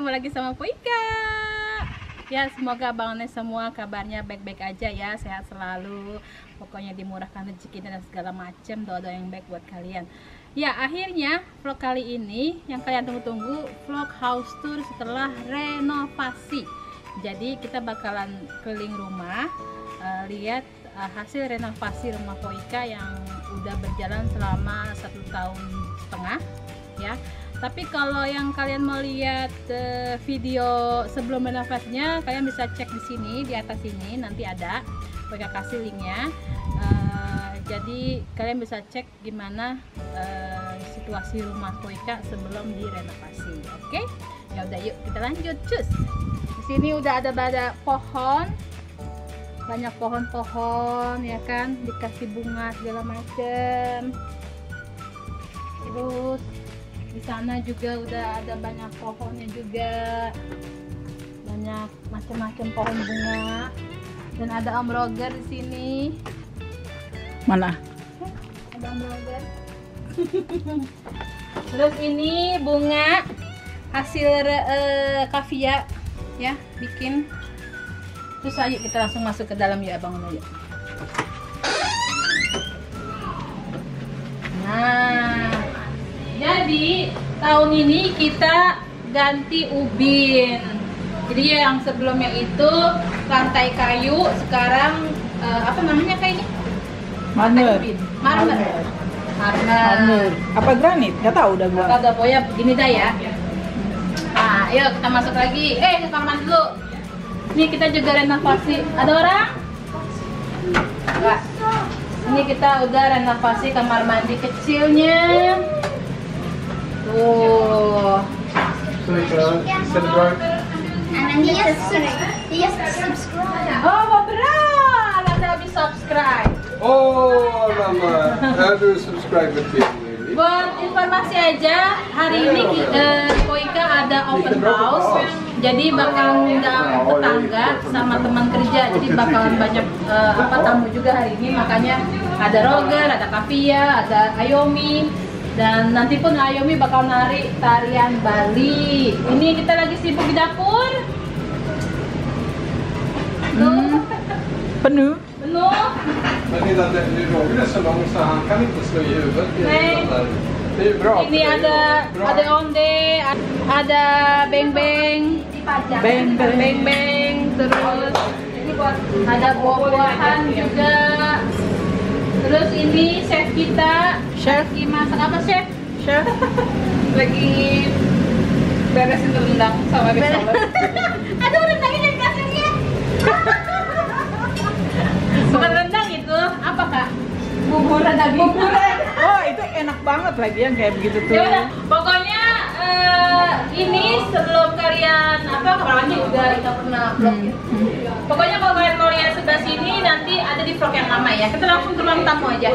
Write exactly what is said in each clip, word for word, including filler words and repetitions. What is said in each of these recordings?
ketemu lagi sama Poika. Ya, semoga bangunnya semua kabarnya baik-baik aja ya, sehat selalu. Pokoknya dimurahkan rezekinya dan segala macam, doa-doa yang baik buat kalian. Ya, akhirnya vlog kali ini yang kalian tunggu-tunggu, vlog house tour setelah renovasi. Jadi kita bakalan keliling rumah, uh, lihat uh, hasil renovasi rumah Poika yang udah berjalan selama satu tahun setengah ya. Tapi kalau yang kalian mau lihat uh, video sebelum renovasinya, kalian bisa cek di sini, di atas sini nanti ada, Poika kasih linknya. Uh, jadi kalian bisa cek gimana uh, situasi rumah Poika sebelum direnovasi. Oke? Ya udah, yuk kita lanjut, cus. Di sini udah ada banyak pohon, banyak pohon-pohon ya kan, dikasih bunga segala macem. Terus di sana juga udah ada banyak pohonnya juga, banyak macam-macam pohon bunga. Dan ada Om Roger di sini. Mana? Ada Om Roger. Terus ini bunga hasil uh, kavia ya, bikin. Terus ayo kita langsung masuk ke dalam ya, Abang Uno. Nah, jadi tahun ini kita ganti ubin. Jadi yang sebelumnya itu lantai kayu, sekarang uh, apa namanya kayak ini? Marmer. Marmer. Marmer. Apa granit? Gak tahu udah gua. Agak pokoknya begini dah ya. Nah, ayo kita masuk lagi. Eh, ke kamar mandi dulu. Ini kita juga renovasi. Ada orang? Enggak. Ini kita udah renovasi kamar mandi kecilnya. Tuh. Oh, vad bra! Alla habis subscribe. Oh, Mama, är du subscriber till? Buat informasi aja, hari ini uh, Poika ada open house. Jadi bakal ngundang tetangga sama teman kerja. Jadi bakalan banyak uh, apa tamu juga hari ini. Makanya ada Roger, ada Kavia, ada Ayomi. Dan nanti pun Ayomi bakal nari tarian Bali. Ini kita lagi sibuk di dapur. Hmm. Penuh. Penuh. Men Nilla, Roger är så lång så han kan inte slå i huvudet. Nej. Det är ju bra. Ini ada ada onde, ada beng-beng, Beng beng. beng-beng, terus ada buah-buahan juga. Terus ini chef kita, Chef. lagi masak apa chef? Chef. Lagi beresin rendang sama restoran. Aduh, rendangnya jadi kasihnya. Bukan rendang itu, apa kak? Bubur daging. Buburan. Oh, itu enak banget lagi yang kayak begitu tuh. Ya udah, pokoknya uh, ini sebelum kalian apa kemarin udah kita pernah vlog ya. Hmm. Hmm. Pokoknya kalau kalian mau lihat sebelah sini nanti ada di vlog yang lama ya. Kita langsung ke ruang tamu aja.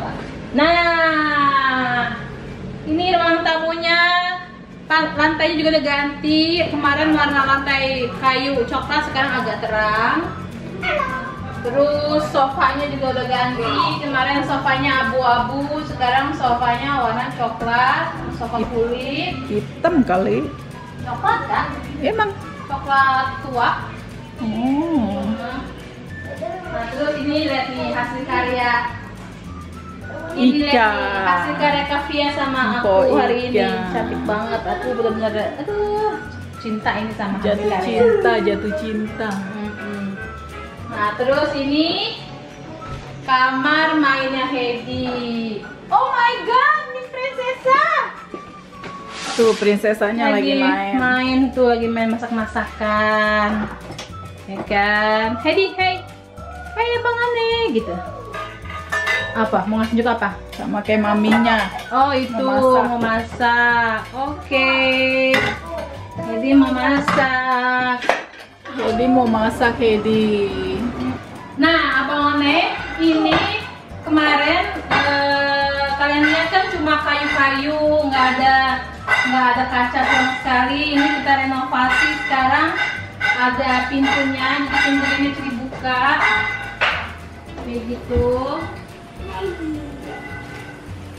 Nah, ini ruang tamunya. Lantainya juga udah ganti. Kemarin warna lantai kayu coklat, sekarang agak terang. Terus sofanya juga udah ganti. Kemarin sofanya abu-abu, sekarang sofanya warna coklat, sofa kulit. Hitam kali. Coklat kan? Emang. Coklat tua. Oh. Nah, terus ini lihat nih hasil karya. Ini Ika. lihat nih hasil karya Kavia sama aku Mpok hari ini. Ika. Cantik banget. Aku benar-benar aduh cinta ini sama hasil Jatuh karya. cinta, jatuh cinta. Mm-mm. Nah, terus ini kamar mainnya Hedi. Oh my god, Miss Prinsesa. Tuh prinsesanya lagi, main. Main tuh, lagi main masak-masakan. Ya kan? Hedi, hey. Hey, Abang Ane gitu. Apa? Mau ngasih juga apa? Sama kayak maminya. Oh, itu Mau masak. mau masak. Oke. Hedi mau masak. Jadi mau masak Hedi. Nah, Abang One, ini kemarin eh, kalian lihat kan cuma kayu-kayu, nggak ada nggak ada kaca sama sekali. Ini kita renovasi sekarang, ada pintunya, jadi pintunya ini bisa dibuka, begitu.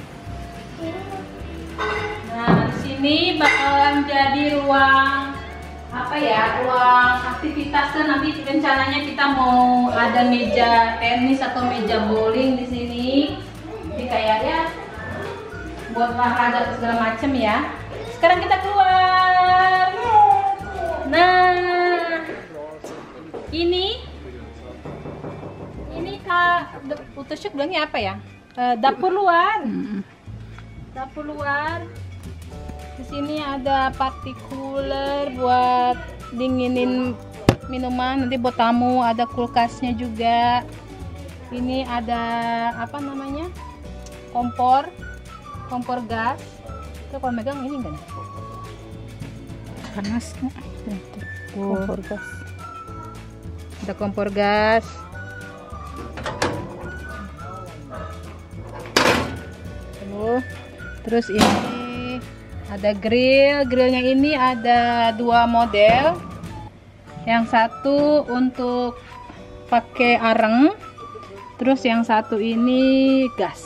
Nah, di sini bakalan jadi ruang apa ya, ruang aktivitas kan. Nanti rencananya kita mau ada meja tenis atau meja bowling di sini. Jadi kayak ya buat olahraga atau segala macem ya. Sekarang kita keluar. Nah, ini ini Kak Utusyuk bilangnya apa ya? Uh, dapur luar. Hmm. Dapur luar. Di sini ada party cooler buat dinginin minuman. Nanti buat tamu ada kulkasnya juga. Ini ada apa namanya? Kompor, kompor gas. Itu kalau megang ini enggak? Panas. Kompor gas. Ada kompor gas. Tuh. Terus ini ada grill. Grillnya ini ada dua model. Yang satu untuk pakai areng. Terus yang satu ini gas.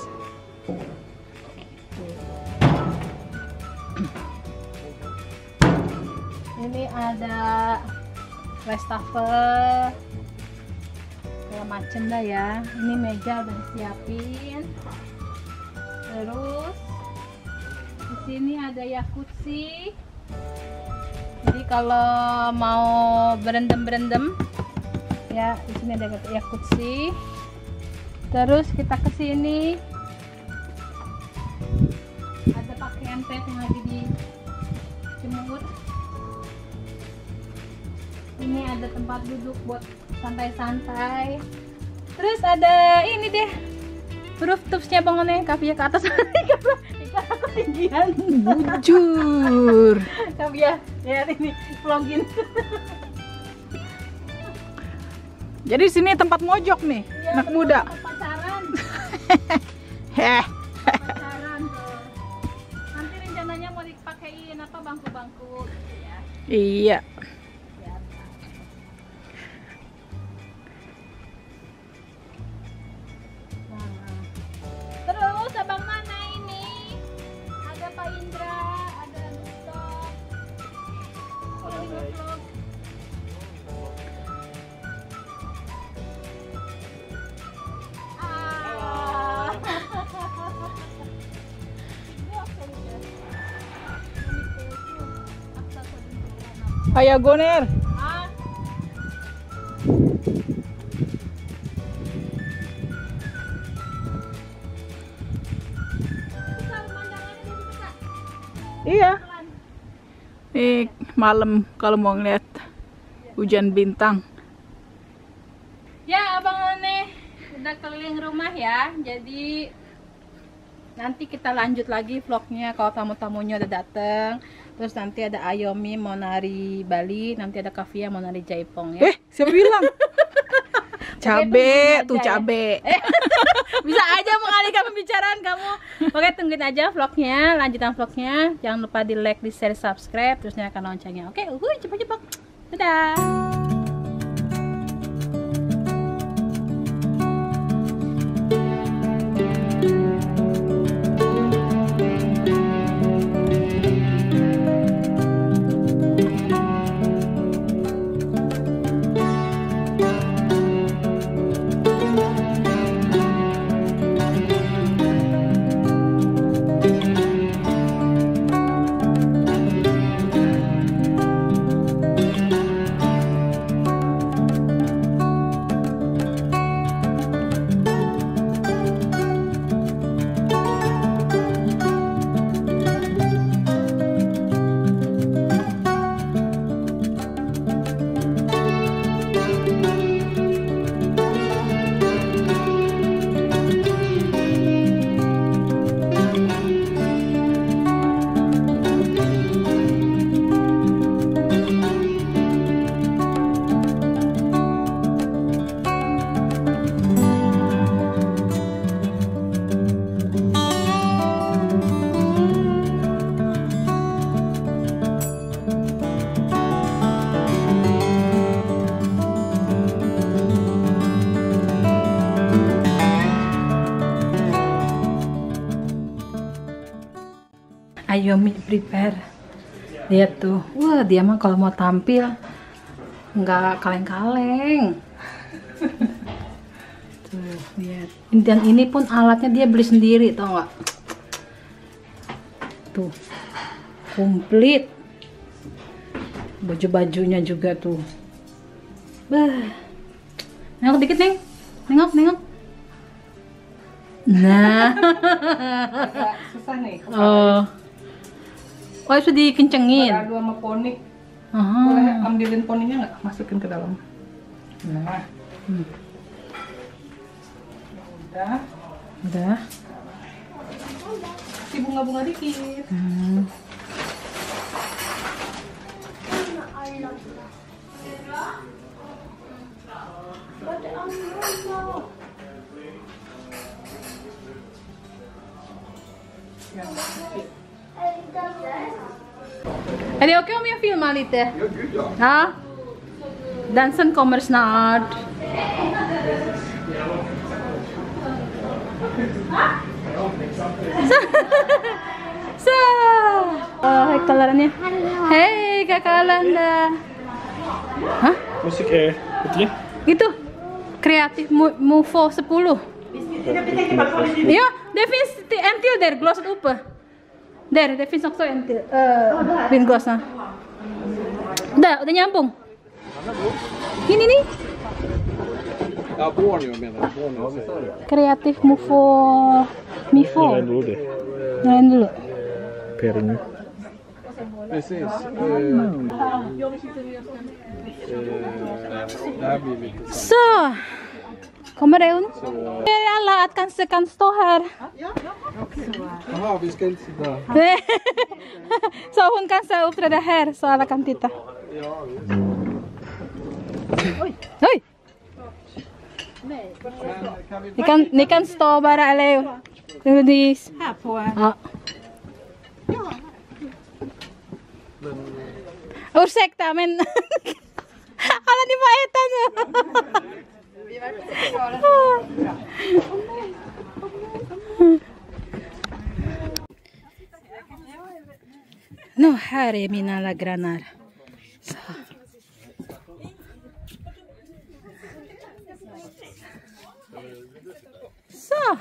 Ini ada wastafel segala macem dah ya. Ini meja udah disiapin. Terus di sini ada jacuzzi. Jadi kalau mau berendam-berendam ya, di sini ada jacuzzi. Terus kita ke sini ada pakaian pet yang lagi dijemur. Ini ada tempat duduk buat santai-santai. Terus ada ini deh, rooftopsnya bangunnya Kavia ke atas. Ikan aku tinggian. Bujur. Kavia, lihat ini vlogin. Jadi sini tempat mojok nih, Ya, anak muda. Pacaran. Heh. Pacaran tuh. Nanti rencananya mau dipakein apa, bangku-bangku gitu ya. Iya. Terus abang mana ini? Ada Pak Indra, ada Duto. Lagi nge-vlog. Ah. Ayah goner. Ah. Iya. Nih malam kalau mau ngeliat hujan bintang. Ya abang One udah keliling rumah ya. Jadi nanti kita lanjut lagi vlognya kalau tamu-tamunya udah dateng. Terus nanti ada Ayomi mau nari Bali, nanti ada Kavia mau nari Jaipong ya. Eh, siapa bilang? Cabe, tuh aja ya. cabe. Bisa aja mengalihkan pembicaraan kamu. Oke, tungguin aja vlognya, lanjutan vlognya. Jangan lupa di like, di share, subscribe, terus nyalakan loncengnya. Oke, uhuy, cepet-cepet. Dadah. Ayomi prepare Lihat tuh, wah dia mah kalau mau tampil nggak kaleng-kaleng. Tuh, lihat. Dan ini pun alatnya dia beli sendiri, tau nggak? Tuh, komplit. Baju-bajunya juga tuh. Bah. Nengok dikit, Neng. Nengok, nengok. Nah. Susah nih. Oh. Oh, itu dikencengin. Beradu sama poni. Aha. Boleh ambilin poninya nggak? Masukin ke dalam. Nah. Hmm. Udah. Udah. Si bunga-bunga dikit. Hmm. Är det okej om jag filmar lite? Ja, gud ja. Ja. Dansen kommer snart. Så. Så. Oh, hej kalarannya. Hei Kakak Alanda. Hah? Musik eh putih. Itu kreatif Mo- Mofo sepuluh. Ja, det finns till- en till där, glaset uppe. Där, det finns också en till. Uh, vinglasnya. Udah, udah nyambung. Ini nih, Ja, Borneo menar jag. Borneo. kreatif Mofo Mifo. Nyalain dulu deh. Nyalain dulu. Pairing. Precis. Eh, eh, det här blir lite så. Så, kommer det hon? Alla att kanske kan stå här. Jaha, vi ska inte sitta... Så hon kan se uppträda här så alla kan titta. Oj! Men kan vi... Ni kan, ni kan stå bara eller di Här på. ja. Ursäkta men alla ni får äta nu. Nu här är mina alla grannar. Så. Så.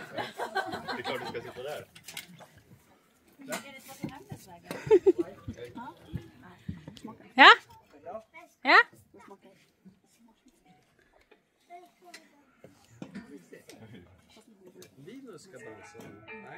Ja? Ja? Linus ska dansa. Nej.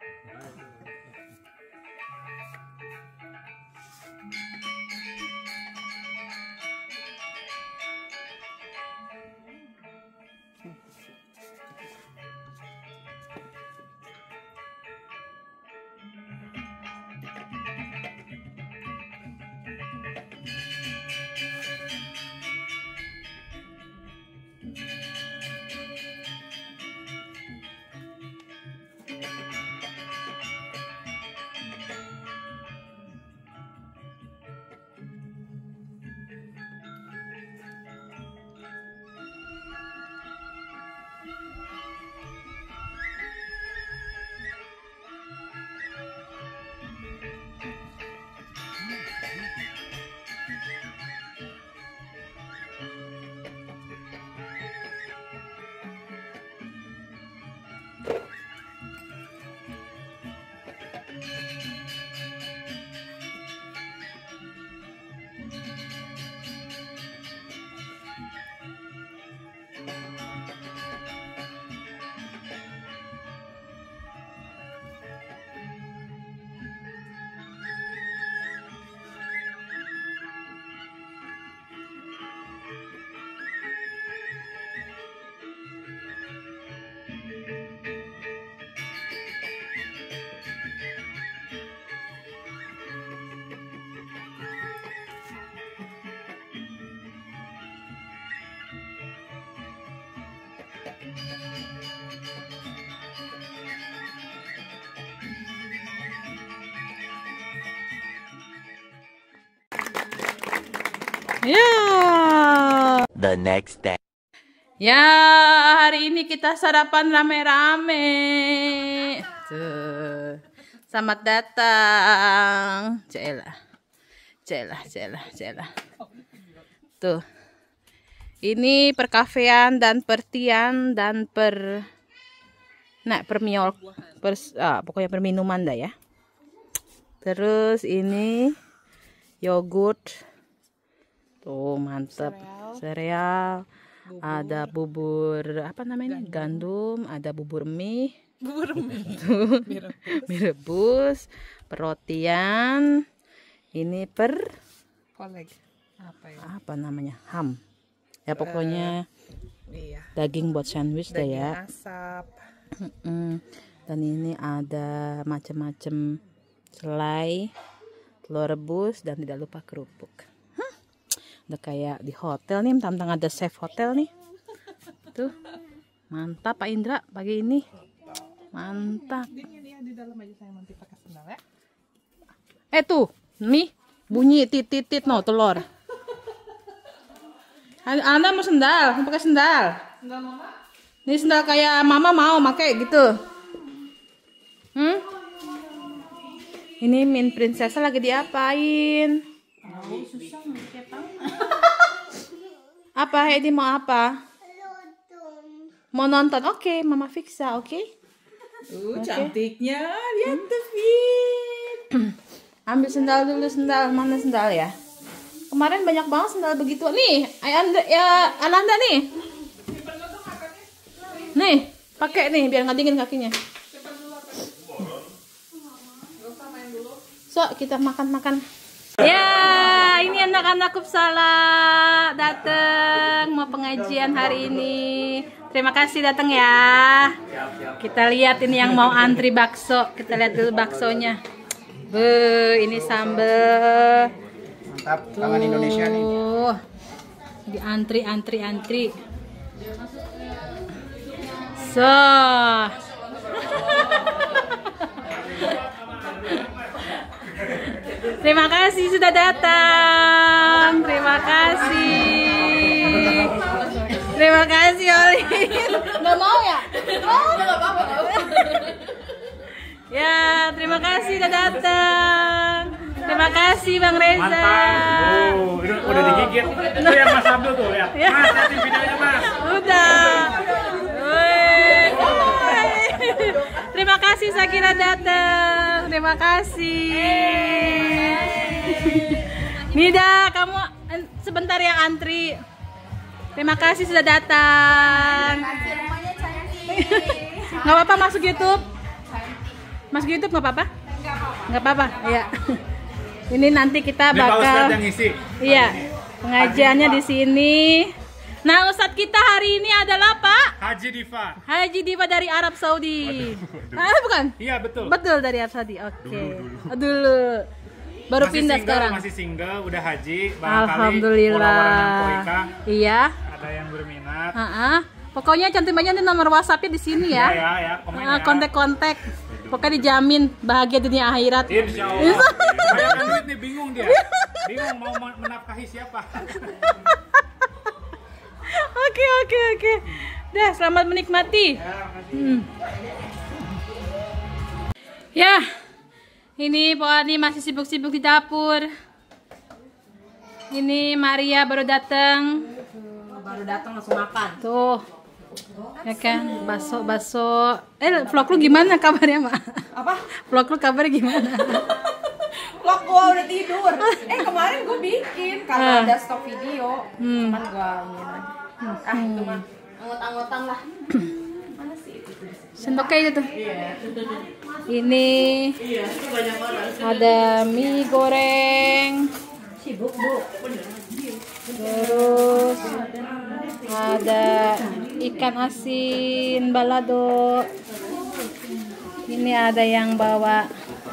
Ya. The next day. Ya, hari ini kita sarapan rame-rame. Tuh. Selamat datang. Cela. Celah, celah, celah. Tuh. Ini perkafean dan pertian dan per nah, permiol per, ah, pokoknya perminuman dah ya. Terus ini yogurt. Tuh, mantap. Sereal. Ada bubur apa namanya? Gandum, ada bubur mie. Bubur mie. Tuh. Mie rebus, perrotian. Ini per Koleg. Apa ya? apa namanya? Ham. Ya pokoknya Iya. daging buat sandwich dah ya. Asap. Mm-mm. Dan ini ada macam-macam selai, telur rebus, dan tidak lupa kerupuk. Hah, udah kayak di hotel nih, tantang ada chef hotel nih. Tuh, mantap Pak Indra pagi ini. Mantap. Dingin ya di dalam aja saya nanti pakai sendal ya. Eh tuh, nih bunyi titit-titit no telur. Anda mau sendal, mau pakai sendal. Sendal mama? Ini sendal kayak mama mau pakai gitu. Hmm? Ini Min Prinsesa lagi diapain? Apa Heidi mau apa? Mau nonton? Oke, Mama Fiksa, oke? Uh, cantiknya. Lihat tuh, Fit. Ambil sendal dulu, sendal. Mana sendal ya? Kemarin banyak banget sendal begitu. Nih, Ayanda ya Ananda nih. Nih, pakai nih biar nggak dingin kakinya. So, kita makan-makan. Ya, ini anak-anak Kupsala datang mau pengajian hari ini. Terima kasih datang ya. Kita lihat ini yang mau antri bakso. Kita lihat dulu baksonya. Be, ini sambal. Mantap, tangan Indonesia nih. Di antri, antri, antri. So. Terima kasih sudah datang. Terima kasih. Terima kasih Oli. Nggak mau ya? Oh, nggak apa-apa. Ya, terima kasih sudah datang. Terima kasih Bang Reza. Mantap. Oh, udah, udah digigit. Itu yang Mas Abdul tuh, lihat. Ya. Mas, lihatin videonya, Mas. Udah. Woi. Terima kasih Sakira datang. Terima kasih. Nida, kamu sebentar ya antri. Terima kasih sudah datang. Nggak apa-apa masuk YouTube. Masuk YouTube nggak apa-apa? Nggak apa-apa. Iya. Ini nanti kita Ini Pak Ustadz bakal. yang ngisi. Iya. Pengajiannya di sini. Nah, Ustadz kita hari ini adalah Pak Haji Diva. Haji Diva dari Arab Saudi. Ah, bukan? Iya, betul. Betul dari Arab Saudi. Oke. Dulu, Dulu, dulu. Baru Masih pindah single, sekarang. Masih single, udah haji. Alhamdulillah. Iya. Ada yang berminat. Ah, pokoknya cantik banget nih nomor WhatsApp-nya di sini Ya, ya. ya, ya. Komen Ah, ya. kontak-kontak. Pokoknya dijamin bahagia dunia akhirat. Insya Allah. Banyak duit nih, bingung dia. Bingung mau menafkahi siapa. Oke, oke, oke. Dah, selamat menikmati. Hmm. Ya, ini Pak Ani masih sibuk-sibuk di dapur. Ini Maria baru datang. Baru datang langsung makan. Tuh, ya kan, baso-baso. Eh, vlog lu gimana kabarnya, Mak? Apa? Vlog lu kabarnya gimana? Vlog gua udah tidur. Eh kemarin gua bikin karena Ah. ada stok video. Hmm. Cuman gua ini lagi. Ah itu mah angot-angotan lah. Mana sih itu? Sendoknya itu tuh. Ini ada mie goreng. Sibuk, Bu. Terus ada ikan asin balado. Ini ada yang bawa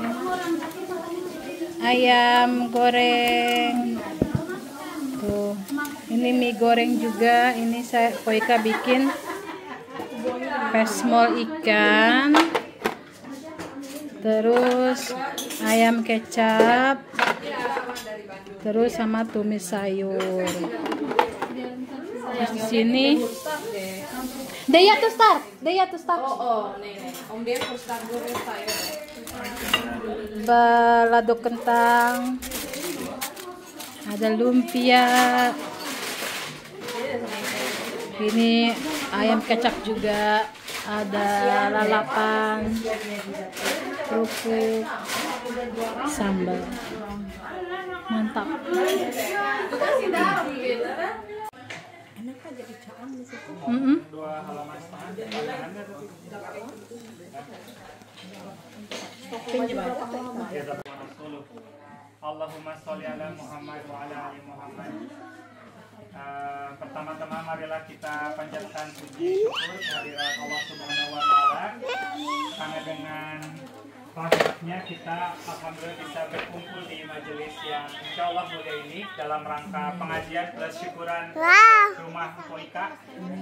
ayam goreng. Tuh, ini mie goreng juga. Ini saya Koika bikin pesmol ikan. Terus ayam kecap. Terus sama tumis sayur. Terus di sini Daya to start. Daya to start. Oh, oh, nih nih. Om dia first start dulu saya. Balado kentang. ada lumpia. Ini ayam kecap juga, ada lalapan, kerupuk, sambal. Mantap. Mm -mm. Allahumma sholli ala Muhammad wa ala ali Muhammad. Uh, pertama-tama marilah kita panjatkan puji syukur kehadirat Allah Subhanahu wa taala karena dengan rahmatnya kita alhamdulillah bisa berkumpul di majelis yang insyaallah mulia ini dalam rangka pengajian plus syukuran rumah Koika.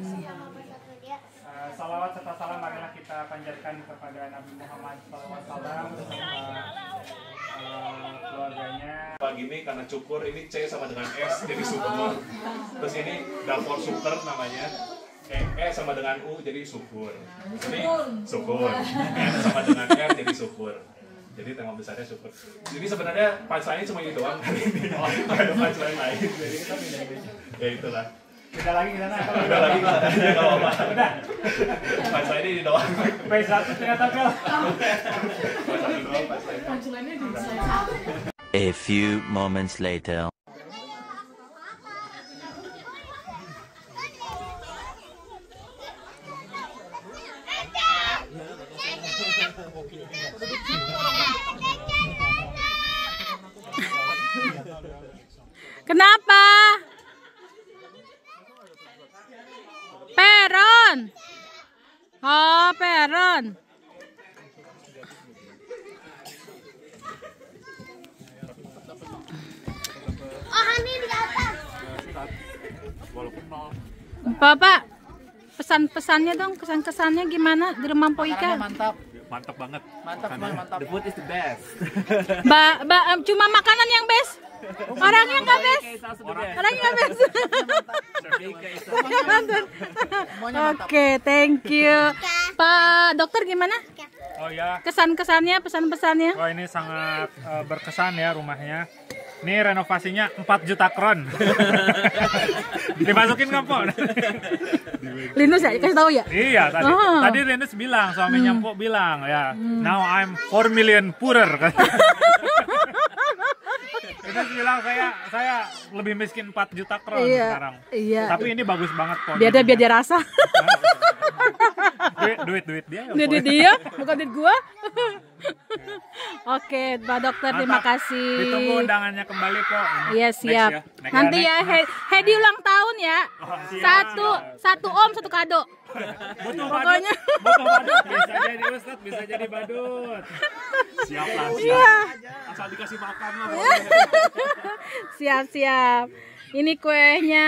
Uh, salawat serta salam marilah kita panjatkan kepada Nabi Muhammad shallallahu alaihi wasallam beserta uh, keluarganya. Pagi ini karena cukur ini C sama dengan S jadi syukur. Terus ini dapur super namanya. E, E sama dengan U jadi syukur. Jadi syukur. N sama dengan R jadi syukur. Jadi tema besarnya syukur. Jadi sebenarnya punchline cuma ini doang kali ini. Ada punchline lain. Jadi kita pindah-pindah. Ya itulah. Beda lagi ke sana. Udah lagi enggak apa-apa. Udah. Punchline ini doang. P satu ternyata Pel. Punchline-nya di sana. A few moments later. Kenapa? Peron. Oh, peron. Bapak, pesan-pesannya dong, kesan-kesannya gimana di rumah Poika? Mantap. Mantap banget. Mantap, mantap. The food is the best. Ba, ba, em, cuma makanan yang best. Orangnya nggak best. Orangnya nggak best. Oke, thank you. Pak dokter gimana? Oh ya. Kesan-kesannya, pesan-pesannya? Wah ini sangat uh, berkesan ya rumahnya. Ini renovasinya empat juta kron. Dimasukin nggak Po? Linus ya, kasih tahu ya? Iya tadi. Oh. Tadi Linus bilang, suaminya Hmm. Po bilang ya. Now I'm four million poorer. Linus bilang saya saya lebih miskin empat juta kron Iya, sekarang. iya. Tapi ini bagus banget Po. Biar dia biar dia rasa. duit duit duit dia. ya, Duit Po. duit dia, bukan duit gua. Oke, Pak Dokter, terima Mantap. kasih. Ditunggu undangannya kembali kok. Iya Next siap. ya. Next Nanti next. ya, He- Hedi ulang tahun ya. Oh, siap. Satu, satu om, satu kado. Butuh Pokoknya. badut, butuh badut, bisa jadi ustad, bisa jadi badut. Siap lah, siap. Iya. Asal dikasih makan lah. Siap siap. Ini kuenya.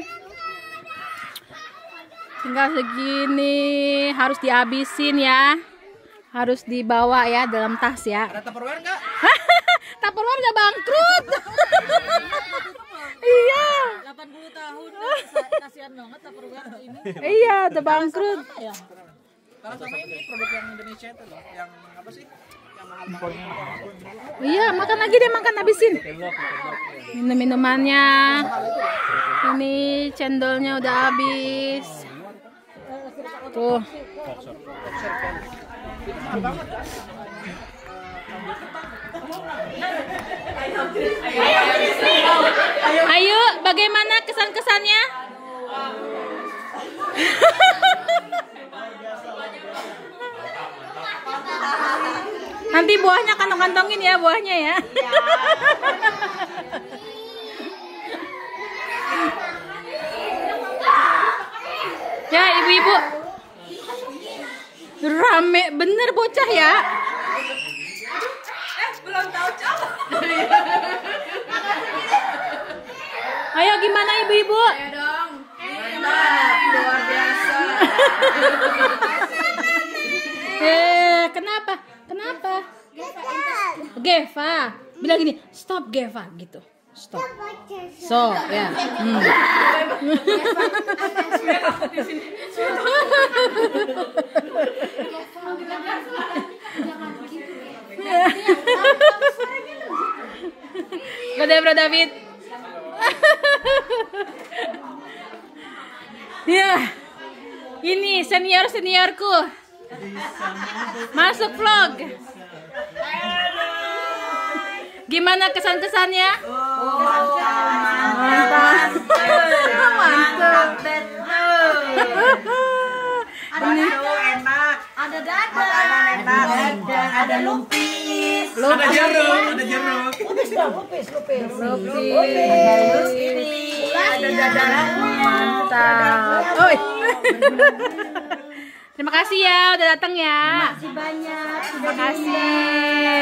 Tinggal segini, harus dihabisin ya. Harus dibawa ya dalam tas ya. Ada Tupperware nggak? Tupperware udah bangkrut. Iya. delapan puluh tahun kasihan banget Tupperware ini. Iya, udah bangkrut. Karena sama ini produk yang Indonesia itu loh, yang apa sih? Yang mahal. Iya, makan lagi deh, makan habisin. Minum minumannya. Ini cendolnya udah habis. Tuh. Ayo, bagaimana kesan-kesannya? Nanti buahnya kantong-kantongin ya, buahnya ya. Ya, ibu-ibu. Rame bener bocah ya. Ayo gimana ibu-ibu? Ayo dong. Enak, luar biasa. Eh, kenapa? Kenapa? Geva. Bilang gini, stop Geva gitu. Stop. So, ya. Hmm. Udah, Bro David. Ya, ini senior seniorku masuk vlog. Gimana kesan-kesannya? Mantap. Mantap. Ada enak, ada dadar, ada ada lumpis, Ada jeruk, ada jeruk. lupis dong, lupis, lupis, Lupis. ini ada dadarnya, Mantap. Oi. Terima kasih ya udah datang ya. masih banyak, Terima kasih.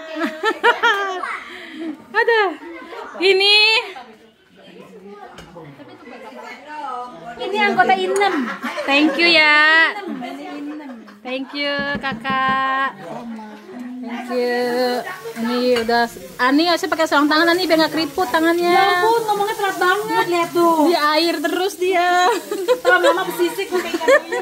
Aduh. Ini Ini anggota Inem. Thank you ya. Thank you kakak. Thank you. Ini udah Ani harusnya pakai sarung tangan Ani biar nggak keriput tangannya. Ya ampun, ngomongnya telat banget, lihat tuh. Di air terus dia. Lama-lama bersisik pakai ikannya.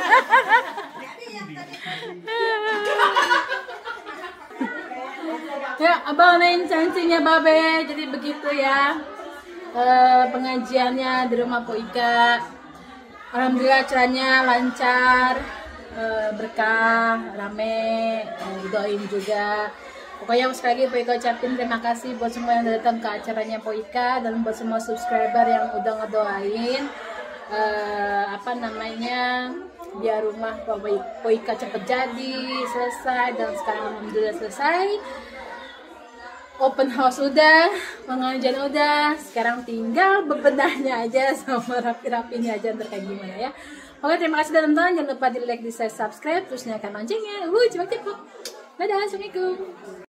Ya, abang naik cancingnya babe. Jadi begitu ya. Eh, pengajiannya di rumah Po Ika. Alhamdulillah acaranya lancar, eh, berkah, rame, eh, doain juga. Pokoknya sekali lagi Po Ika ucapin terima kasih buat semua yang datang ke acaranya Po Ika dan buat semua subscriber yang udah ngedoain eh, apa namanya biar rumah Po Ika cepet jadi selesai dan sekarang alhamdulillah selesai. Open house udah, pengajian udah, sekarang tinggal bebenahnya aja sama rapi-rapinya aja ntar kayak gimana ya. Oke, terima kasih udah nonton, jangan lupa di like, di share, subscribe, terus nyalakan loncengnya. Wuh, cepet-cepet. Dadah, assalamualaikum.